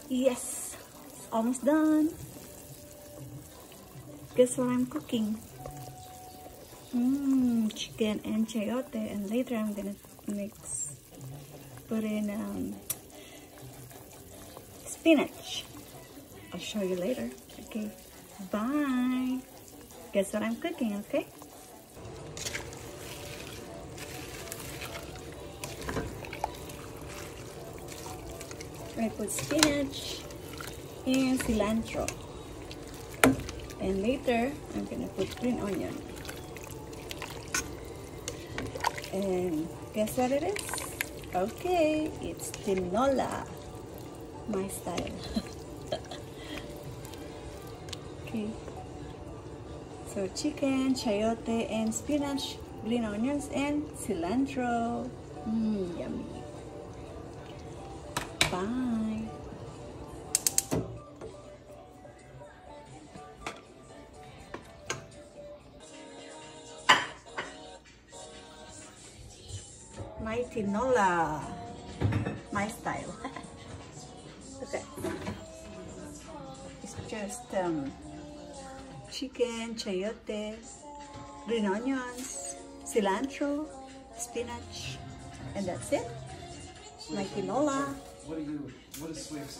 Yes, it's almost done. Guess what I'm cooking? Chicken and chayote, and later I'm gonna put in spinach. I'll show you later. Okay, bye. Guess what I'm cooking, okay? I put spinach and cilantro. And later, I'm gonna put green onion. And guess what it is? Okay, it's tinola. My style. Okay. So chicken, chayote, and spinach, green onions, and cilantro. Yummy. Bye. My tinola, my style. Okay, it's just chicken, chayote, green onions, cilantro, spinach, and that's it. My tinola. What does Swift